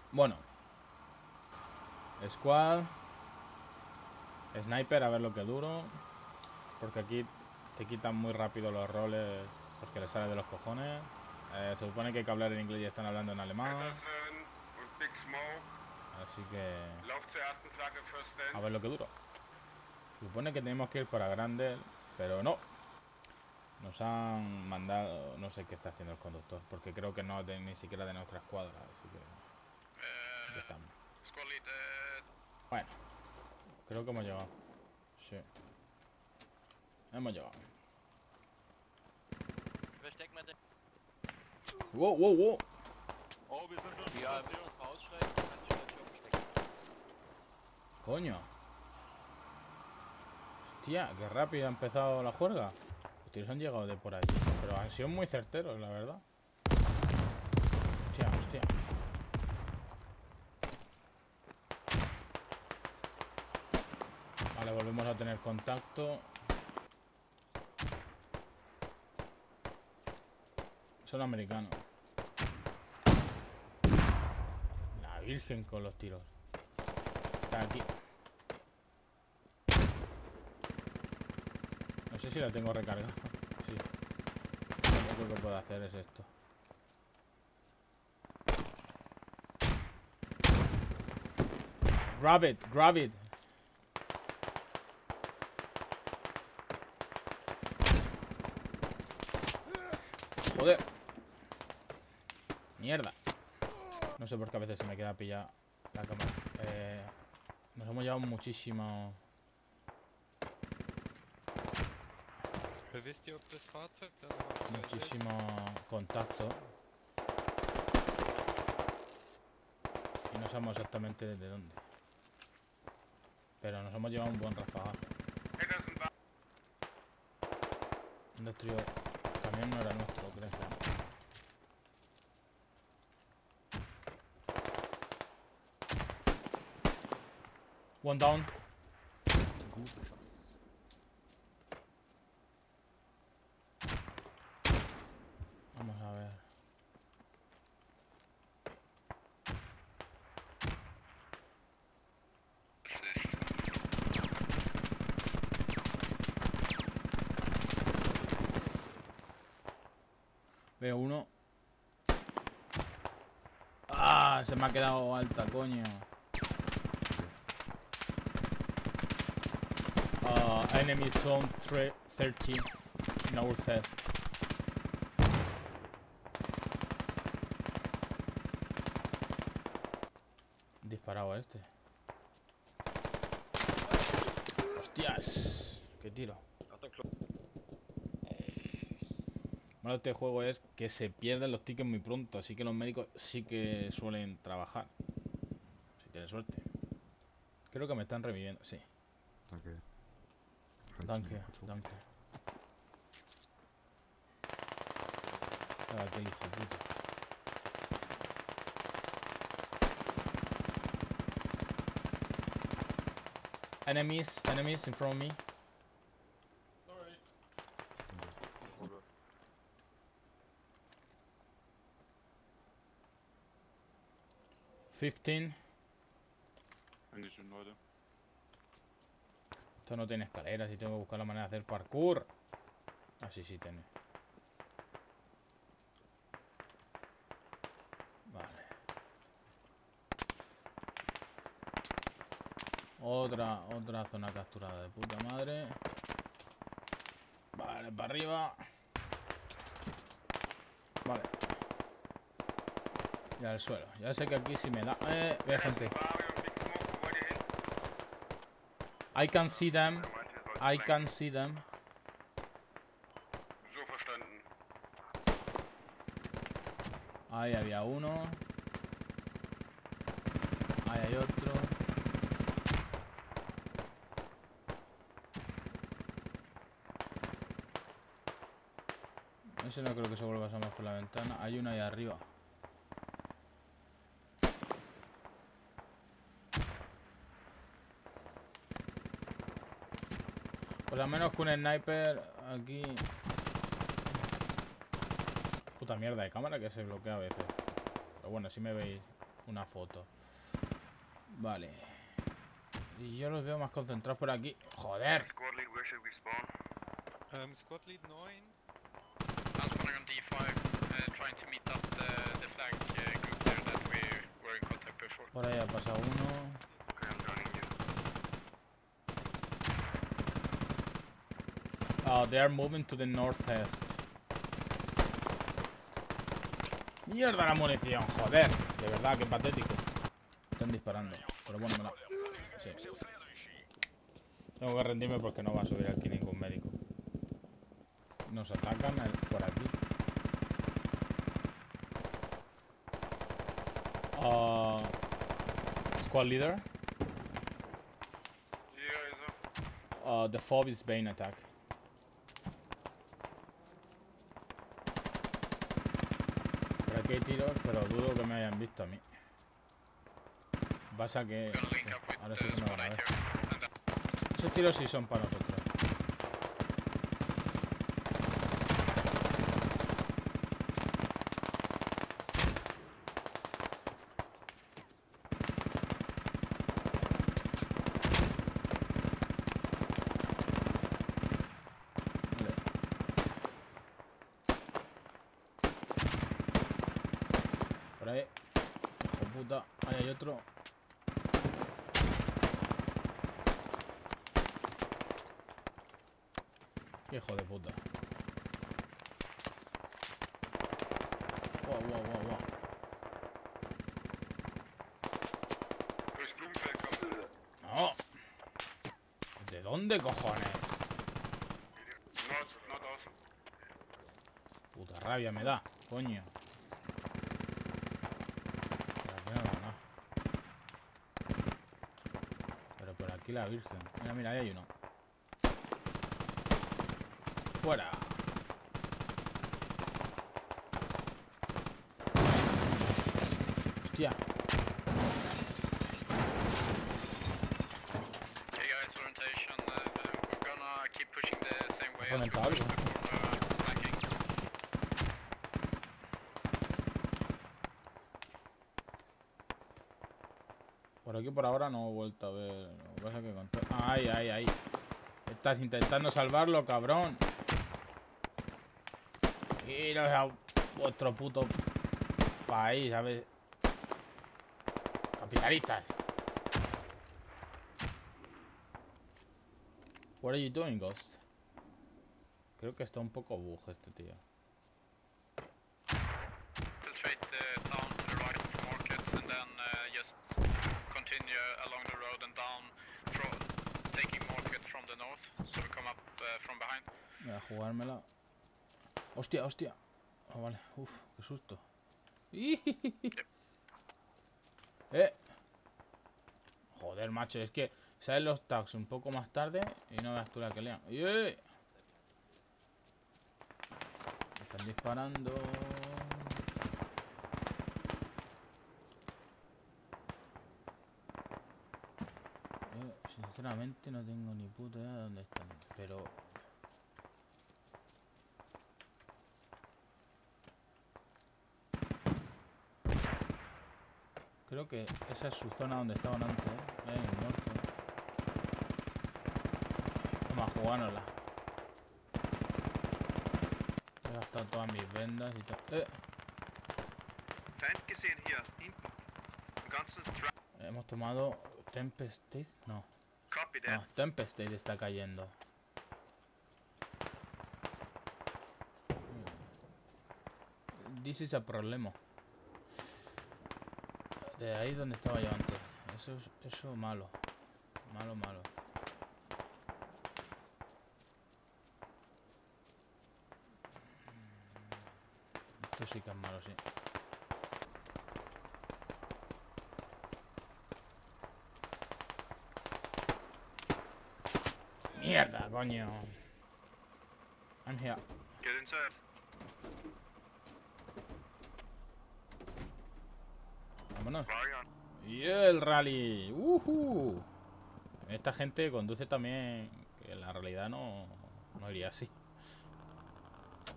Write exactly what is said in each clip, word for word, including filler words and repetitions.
Bueno. Squad. Sniper, a ver lo que duro. Porque aquí te quitan muy rápido los roles. Porque les sale de los cojones. Eh, se supone que hay que hablar en inglés y están hablando en alemán. Así que... a ver lo que duro. Se supone que tenemos que ir para Grandel, pero no. Nos han mandado... no sé qué está haciendo el conductor, porque creo que no es de, ni siquiera de nuestra escuadra, así que... aquí estamos. Bueno. Creo que hemos llegado. Sí. Hemos llegado. Wow, wow, wow. Coño. Hostia, qué rápido ha empezado la juerga. Los tiros han llegado de por allí. Pero han sido muy certeros, la verdad. Hostia, hostia. Vale, volvemos a tener contacto. Son americanos. La virgen con los tiros. Está aquí. No sé si la tengo recargada. Sí. Lo único que puedo hacer es esto. Grab it, grab it. Joder. Mierda. No sé por qué a veces se me queda pillada la cámara. Eh, nos hemos llevado muchísimo... muchísimo contacto. Y no sabemos exactamente desde dónde. Pero nos hemos llevado un buen rafagazo. Un destruido. El camión no era nuestro, creo. One down. Vamos a ver. Veo uno. Ah, se me ha quedado alta, coño. Uh, enemy zone thirty northwest. Disparado a este. Hostias, qué tiro. Malo de este juego es que se pierden los tickets muy pronto, así que los médicos sí que suelen trabajar. Si tienes suerte. Creo que me están reviviendo, sí. Danke. Danke, danke. Ah, qué hijo de puta. Enemies, enemies in front of me. Sorry. fifteen. Dankeschön, Leute. Esto no tiene escaleras y tengo que buscar la manera de hacer parkour. Ah, sí, sí tiene. Vale. Otra, otra zona capturada de puta madre. Vale, para arriba. Vale. Y al suelo. Ya sé que aquí sí me da. Eh, ve gente. I can see them. I can see them. So verstanden. Ahí había uno. Ahí hay otro. Ese no creo que se vuelva a asomar por la ventana. Hay uno ahí arriba. Pues al menos con un sniper aquí... Puta mierda de cámara que se bloquea a veces. Pero bueno, si me veis una foto. Vale. Y yo los veo más concentrados por aquí. ¡Joder! Squad lead, where should we spawn? Um, squad lead nine. I'm spawning on D five, uh, trying to meet up the, the flag uh, group there that we were in contact before. Por ahí ha pasado uno. Okay, I'm joining you. Uh, they are moving to the northeast. ¡Mierda la munición! ¡Joder! De verdad, qué patético. Están disparando. Pero bueno, me la... Sí. Tengo que rendirme porque no va a subir aquí ningún médico. Nos atacan por aquí. Uh, squad leader. Uh, the fob is being attacked. Por aquí hay tiros, pero dudo que me hayan visto a mí. Pasa que... No sé, ahora sí que me van a ver. Esos tiros sí son para nosotros. Por ahí. Hijo puta. Ahí hay otro. Hijo de puta. Wow, wow, wow, wow. No. ¿De dónde, cojones? Puta rabia me da, coño. Por aquí no va nada. Pero por aquí la virgen. Mira, mira, ahí hay uno. Fuera. Hostia. Okay guys, orientation, uh, we're gonna keep pushing the same way Con as el we palo. pushed before uh, flanking. Por aquí por ahora no he vuelto a ver. Lo que pasa es que con todo... Ay, ay, ay. Estás intentando salvarlo, cabrón. Iros a vuestro puto país, ¿sabes? Capitalistas. What are you doing, Ghost? Creo que está un poco bug este tío. Infiltrate the town to the right of market and then uh, just continue along the road and down, from taking market from the north, so we come up uh, from behind. Voy a jugármela. Hostia, hostia. Ah, oh, vale. Uf, qué susto. Eh. Joder, macho, es que salen los tags un poco más tarde y no veas tú la que lean. ¡Eh! Están disparando. Yo, sinceramente, no tengo ni puta idea de dónde están. Pero... creo que esa es su zona donde estaban antes, ¿eh? Ahí en el norte. Vamos a jugárnosla. He gastado todas mis vendas y tal. ¡Eh! Hemos tomado Tempest. No. No, Tempest está cayendo. This is a problema. De ahí donde estaba yo antes. Eso es eso malo. Malo, malo. Esto sí que es malo, sí. Mierda, coño. I'm here. Get inside. Vámonos. Y el rally. Uh-huh. Esta gente conduce también. Que en la realidad no, no iría así.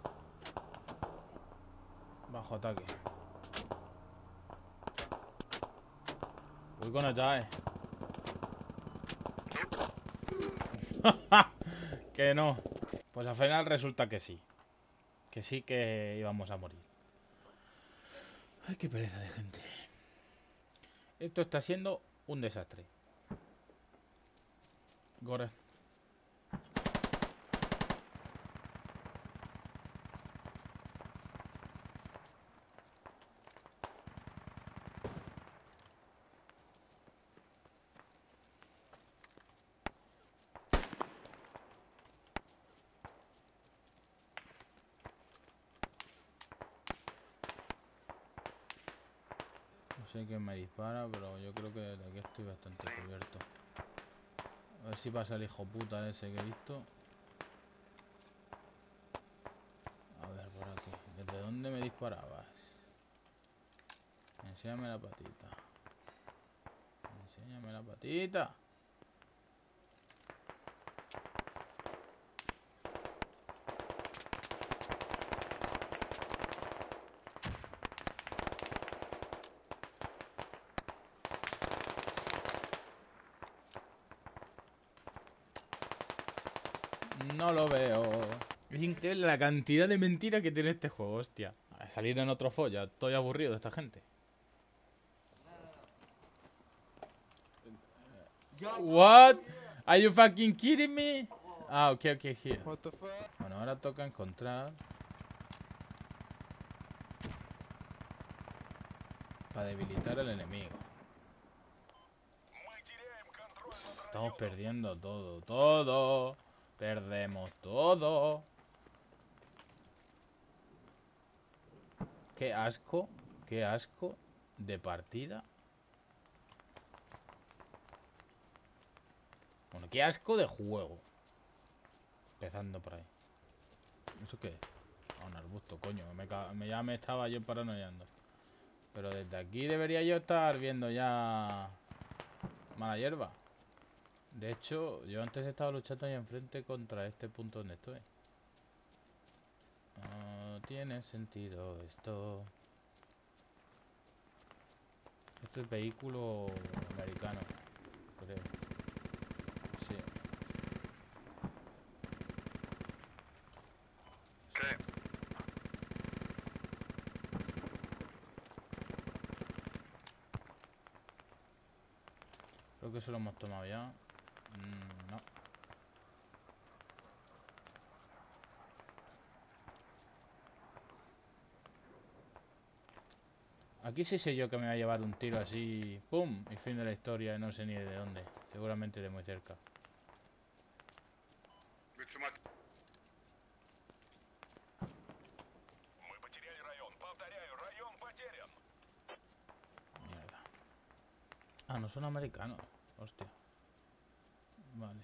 Bajo ataque. We're gonna die. Que no. Pues al final resulta que sí. Que sí que íbamos a morir. Ay, qué pereza de gente. Esto está siendo un desastre. Gore. No sé quién me dispara, pero yo creo que de aquí estoy bastante cubierto. A ver si pasa el hijo puta ese que he visto. A ver, por aquí. ¿Desde dónde me disparabas? Enséñame la patita. Enséñame la patita. No lo veo. Es increíble la cantidad de mentiras que tiene este juego, hostia. A salir en otro folla. Estoy aburrido de esta gente. What? Are you fucking kidding me? Ah, ok, ok, here. What the fuck? Bueno, ahora toca encontrar... para debilitar al enemigo. Estamos perdiendo todo, todo. Perdemos todo. Qué asco, qué asco de partida. Bueno, qué asco de juego. Empezando por ahí. ¿Eso qué es? Ah, un arbusto, coño. Me, me, ya me estaba yo paranoiando. Pero desde aquí debería yo estar viendo ya mala hierba. De hecho, yo antes estaba luchando ahí enfrente contra este punto donde estoy. No tiene sentido esto. Este es vehículo americano, creo. Sí. Okay. Creo que eso lo hemos tomado ya. Mm, no. Aquí sí sé yo que me va a llevar un tiro así, ¡pum! Y fin de la historia, no sé ni de dónde. Seguramente de muy cerca. Mierda. Ah, no son americanos. Hostia. Vale.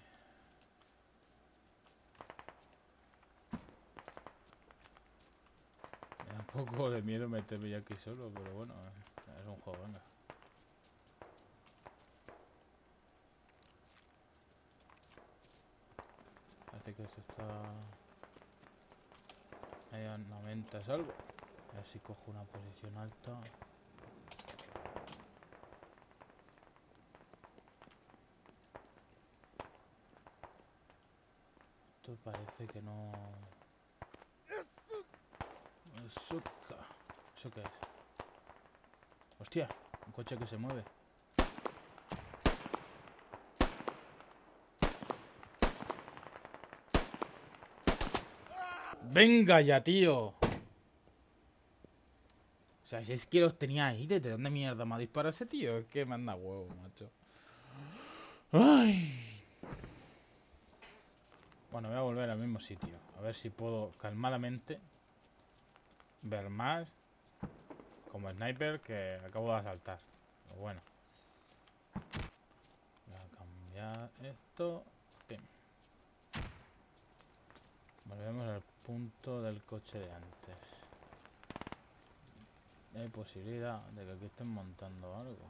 Me da un poco de miedo meterme ya aquí solo, pero bueno, es un juego, venga. Parece que eso está... Ahí a noventa es algo. A ver si cojo una posición alta. Esto parece que no... Suka. ¿Eso qué es? Hostia, un coche que se mueve. ¡Venga ya, tío! O sea, si es que los tenía ahí, ¿desde dónde mierda me ha disparado ese tío? Es que me anda huevo, macho. ¡Ay! Bueno, voy a volver al mismo sitio. A ver si puedo calmadamente ver más como sniper que acabo de asaltar. Pero bueno. Voy a cambiar esto. Pim. Volvemos al punto del coche de antes. Hay posibilidad de que aquí estén montando algo.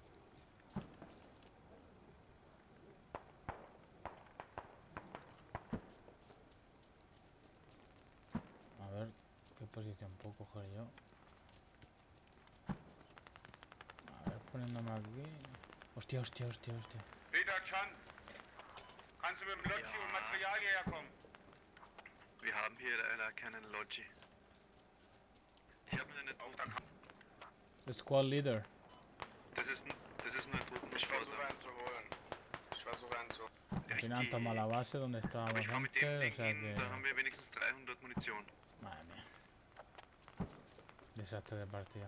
A ver qué posición puedo coger yo. A ver, poniéndome aquí. Hostia, hostia, hostia, hostia. Peter Chan, kannst du mit dem Lotzi und Materialien kommen? Wir haben hier leider keinen Logi. Ich habe eine Auf der Karte. The squad leader. Das ist, das ist nur ein Ich Truppenschwadron. versuche einen zu holen. Ich versuche einen zu... Al final han tomado la base donde Aber estábamos ich fahre mit dem antes, o Ding sea hin, que... da haben wir wenigstens dreihundert Munition. Madre mía. Desastre de partida.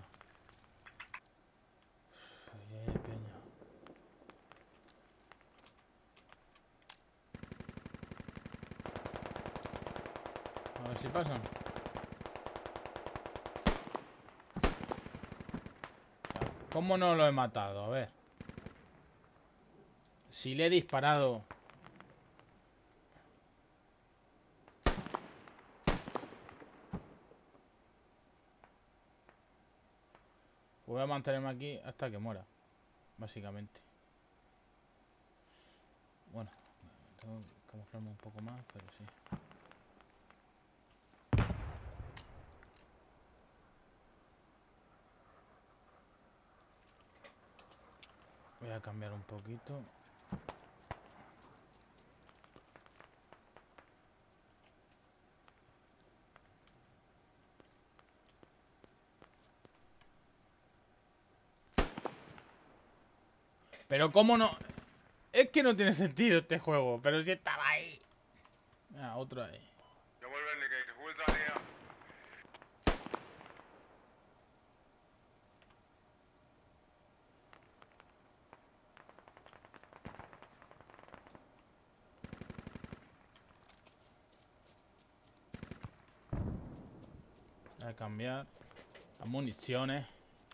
Ay, ay, peña. A ver si pasan. ¿Cómo no lo he matado? A ver. Si le he disparado. Voy a mantenerme aquí hasta que muera. Básicamente. Bueno, tengo que camuflarme un poco más, pero sí. Voy a cambiar un poquito. Pero cómo no... Es que no tiene sentido este juego. Pero si estaba ahí. Ah, otro ahí. Jawohl, Renegade, hol seine her. Voy a cambiar las municiones.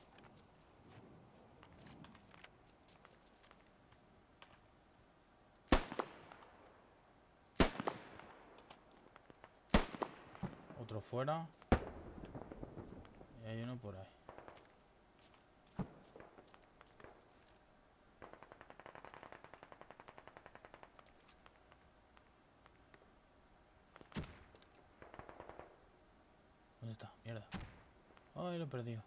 Otro fuera. Y hay uno por ahí. ¿Dónde está? Mierda. Ay, lo he perdido.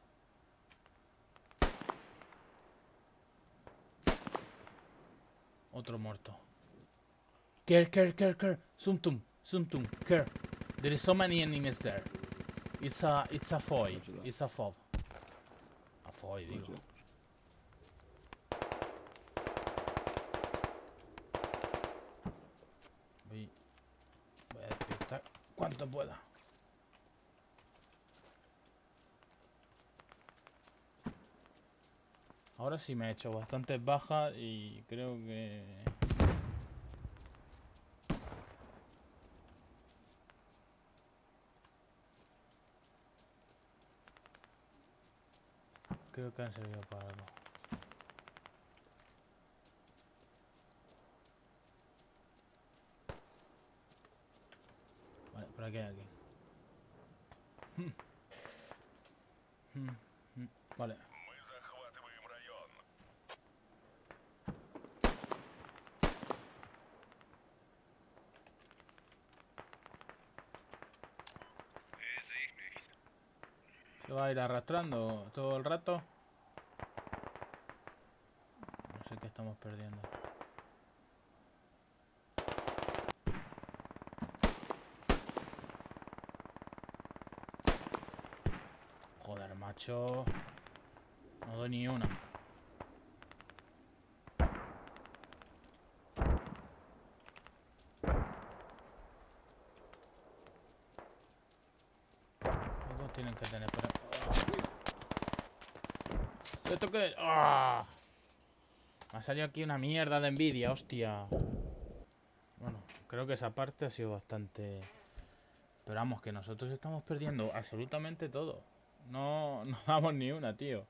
Otro muerto. Care, care, care, care. Sumtum, sumtum, care. There is so many enemies there. It's a, it's a foy. It's a fob. A foy, digo. Voy, voy a despistar cuanto pueda. Ahora sí me he hecho bastantes bajas y creo que... Creo que han servido para algo. Vale, por aquí hay alguien. Vale. ¿Se va a ir arrastrando todo el rato? No sé qué estamos perdiendo. Joder, macho. No doy ni una. Algo tienen que tener por aquí. ¿Esto qué? ¡Ah! Me ha salido aquí una mierda de envidia, hostia. Bueno, creo que esa parte ha sido bastante... Pero vamos, que nosotros estamos perdiendo absolutamente todo. No, no damos ni una, tío.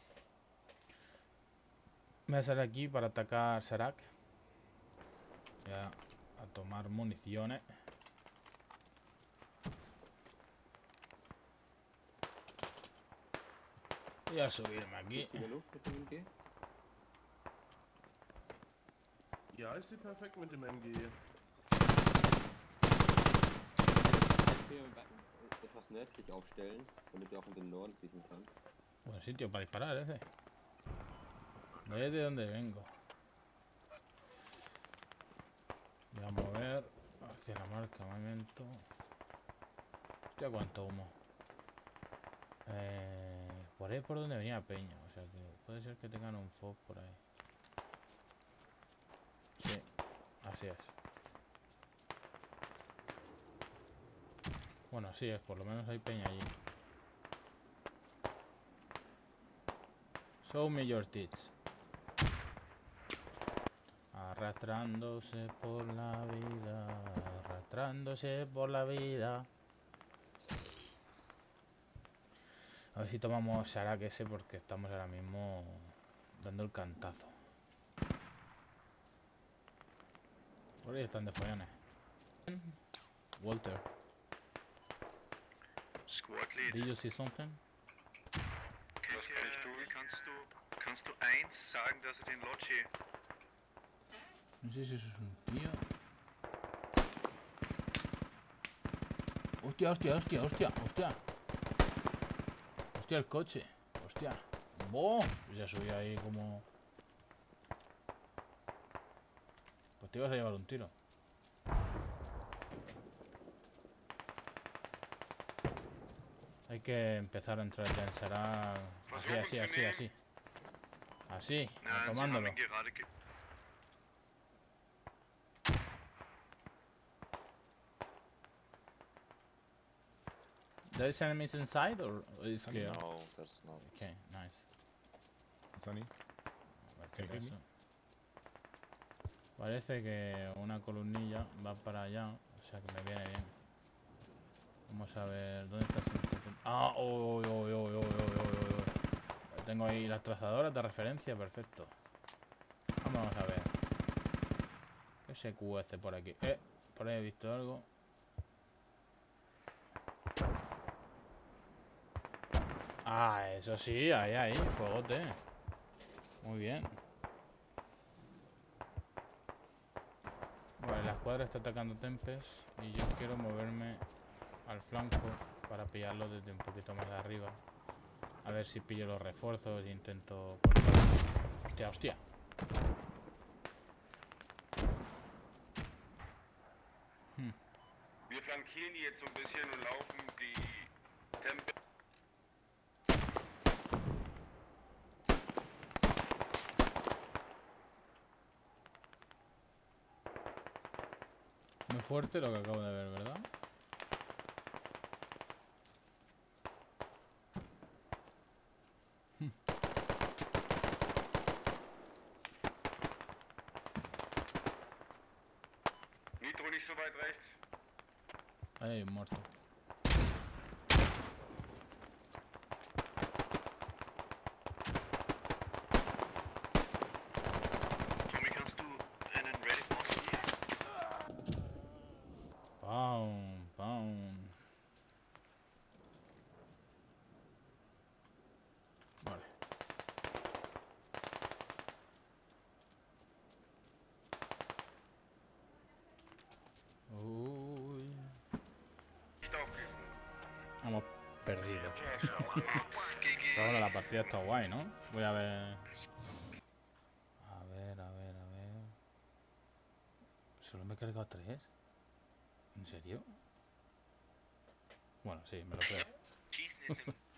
Voy a salir aquí para atacar Sarak. Voy a, a tomar municiones. Voy a subirme aquí. Ja, ich sehe perfekt mit dem M G. Etwas nördlich aufstellen, damit er auch in den Norden fliegen kann. Buen sitio para disparar ese. Ve de dónde vengo. Voy a mover hacia la marca momento. Hostia, cuánto humo. Eh, por ahí por donde venía Peña. O sea que puede ser que tengan un fog por ahí. Sí, así es. Bueno, así es, por lo menos hay Peña allí. Show me your tits. Arrastrándose por la vida, arrastrándose por la vida. A ver si tomamos Sarak ese porque estamos ahora mismo dando el cantazo. Por ahí están de follones. Walter, Squad Lead. did you see something? Kennt ihr, kannst du, kannst du eins sagen, dass er den Lodgy... No sé si eso es un tío. Hostia, hostia, hostia, hostia, hostia. Hostia, el coche. Hostia. ¡Boh! Ya subí ahí como... Pues te ibas a llevar un tiro. Hay que empezar a entrar ya en Sarak. Así, así, así, así. Así, Nein, sie haben tomándolo. ihn gerade ge... There is enemies inside or is clear? No, there's not. Okay, nice. Sonny. A ver qué Can you hear pasa. Parece que una columnilla va para allá, o sea que me viene bien. Vamos a ver, ¿dónde está el centro? Ah, oh, oh, oh, oh, oh, oh, oh, oh. Tengo ahí las trazadoras de referencia, perfecto. Vamos a ver. ¿Qué se cuece por aquí? Eh, por ahí he visto algo. Ah, eso sí, ahí, ahí, fuegote. Muy bien. Vale, la escuadra está atacando Tempest y yo quiero moverme al flanco para pillarlo desde un poquito más arriba. A ver si pillo los refuerzos e intento cortar. Hostia, hostia. Hm. Wir flankieren die jetzt so ein bisschen und laufen die Tempe. Muy fuerte lo que acabo de ver, ¿verdad? Nitro nicht so weit rechts. Ahí, muerto. Tommy, kannst du einen Ready Boss geben? Pam, pam. Vale. Uy. Nicht aufgeben. Hemos perdido. G G. Pero bueno, la partida está guay, ¿no? Voy a ver. A ver, a ver, a ver. Solo me he cargado tres. ¿En serio? Bueno, sí, me lo creo. Schießen ist im